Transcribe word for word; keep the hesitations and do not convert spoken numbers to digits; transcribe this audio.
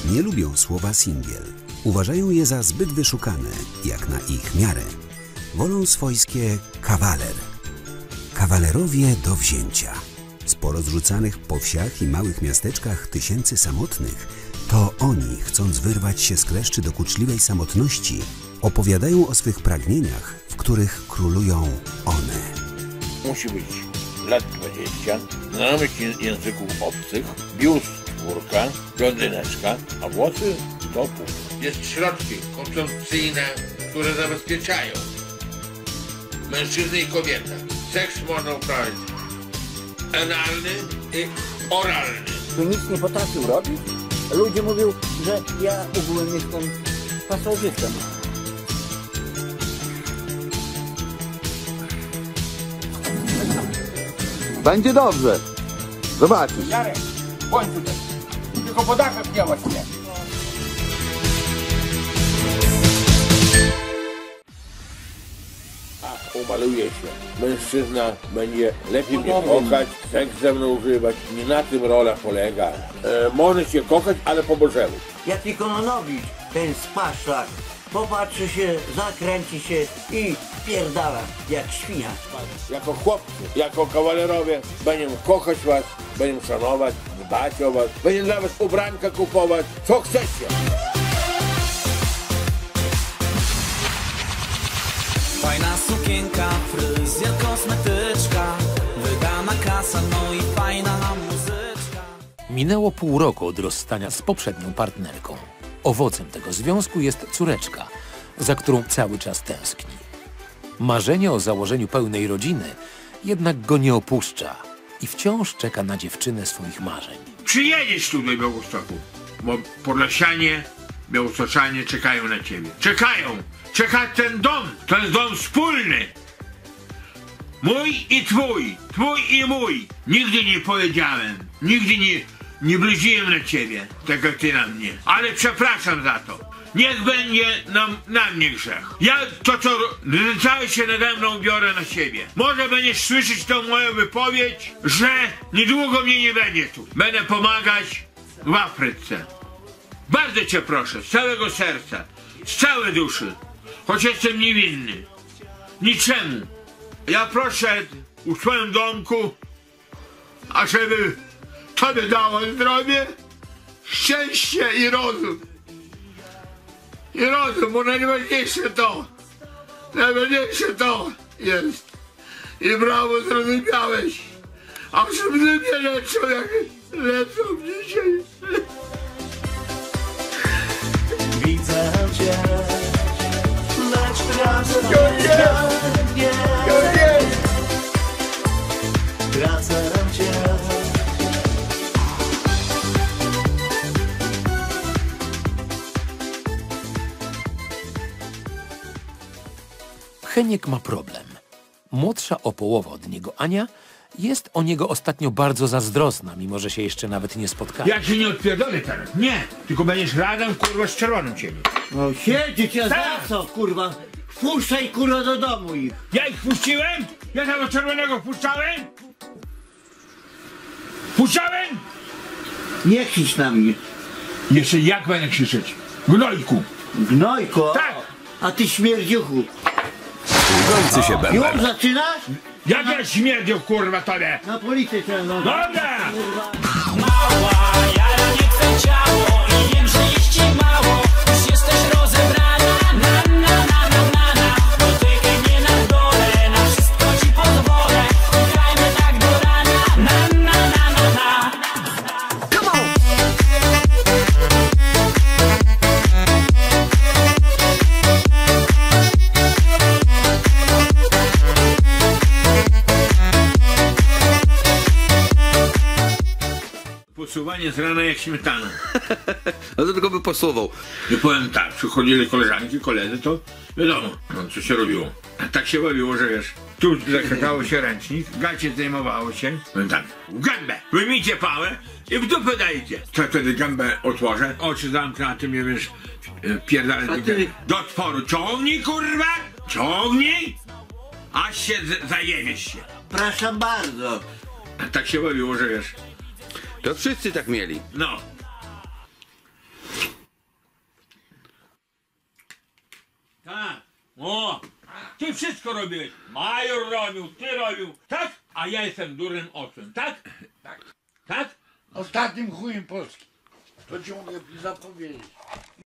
nie lubią słowa singiel. Uważają je za zbyt wyszukane, jak na ich miarę. Wolą swojskie kawaler. Kawalerowie do wzięcia. Z porozrzucanych po wsiach i małych miasteczkach tysięcy samotnych, to oni, chcąc wyrwać się z kleszczy dokuczliwej samotności, opowiadają o swych pragnieniach, w których królują one. Musi być lat dwadzieścia, znajomość języków obcych, biust czwórka, blondyneczka, a włosy do pół. Jest środki konsumpcyjne, które zabezpieczają mężczyznę i kobietę. Seks można uprawiać analny i oralny. Tu nic nie potrafił robić? Ludzie mówią, że ja ogólnie jestem pasożytem. Będzie dobrze. Zobaczysz. Jarek, bądź tutaj. Tylko po dachach nie właśnie. A umaluje się. Mężczyzna będzie lepiej mnie kochać, seks ze mną używać. Nie na tym rola polega. E, może się kochać, ale po Bożemu. Jak Nikolanowicz, ten spaszlak, popatrzy się, zakręci się i pierdala jak świnia. Jako chłopcy, jako kawalerowie będziemy kochać was, będziemy szanować, dbać o was, będziemy dla was ubranka kupować, co chcecie. Fajna sukienka, fryzjer, kosmetyczka, wydana kasa, no i fajna muzyczka. Minęło pół roku od rozstania z poprzednią partnerką. Owocem tego związku jest córeczka, za którą cały czas tęskni. Marzenie o założeniu pełnej rodziny jednak go nie opuszcza i wciąż czeka na dziewczynę swoich marzeń. Przyjedziesz tu do Białegostoku, bo Podlasianie, Białostoczanie czekają na ciebie. Czekają! Czeka ten dom! To jest dom wspólny! Mój i twój, twój i mój. Nigdy nie powiedziałem, nigdy nie, nie bluźniłem na ciebie, tak jak ty na mnie. Ale przepraszam za to. Niech będzie na, na mnie grzech. Ja to, co znęcałeś się nade mną, biorę na siebie. Może będziesz słyszeć tą moją wypowiedź, że niedługo mnie nie będzie tu. Będę pomagać w Afryce. Bardzo cię proszę, z całego serca, z całej duszy. Choć jestem niewinny. Niczemu. Ja proszę u swoim domku, ażeby tobie dało zdrowie, szczęście i rozum. I rozum, bo najważniejsze to, najważniejsze to jest. I brawo, zrozumiałeś. A żeby mnie leczą, jak lecą dzisiaj. Widzę cię, lecz tracę nie, tracę cię. Heniek ma problem. Młodsza o połowę od niego Ania jest o niego ostatnio bardzo zazdrosna, mimo że się jeszcze nawet nie spotkali. Ja się nie odpierdolę teraz, nie. Tylko będziesz razem, kurwa, z czerwonym ciebie. No siedzieć, ja za Tak. co, kurwa? Wpuszczaj, kurwa, do domu ich. Ja ich wpuściłem? Ja tego czerwonego wpuszczałem? Wpuszczałem? Nie krzycz na mnie. Jeszcze jak będę krzyczeć? Gnojku! Gnojko? Tak. A ty śmierdziuchu. Kończy się bęben. Już zaczynasz? Jak ja śmierdził, kurwa, tobie? Na policję trzeba. No. Dobra! Mała, jara nie twe ciało i wiem, że jest ci mało. Już jesteś rozebrana, na na na na na na. Dotykaj mnie na dole, na wszystko ci pozwolę. Grajmy tak do rana, na na na na na. Come on! Posuwanie z rana jak śmietana. No to tylko by posuwał. I powiem tak, przychodzili koleżanki, koledzy, to wiadomo, no, co się robiło. A tak się bawiło, że wiesz, tu zakrakało się ręcznik, gacie zdejmowało się. Powiem tak, w gębę, wyjmijcie pałę i w dupę dajcie. To wtedy gębę otworzę, oczy zamknę, a ty mnie wiesz, pierdolę ty... do otworu. Ciągnij, kurwa, ciągnij, aż się zajebiesz się. Proszę bardzo. A tak się bawiło, że wiesz, To wszyscy tak mieli. no. O, ty wszystko robiłeś. Major robił, ty robił, tak? A ja jestem durnym osłem, tak? Tak. Tak? Ostatnim chujem Polski. To ci mogę zapowiedzieć.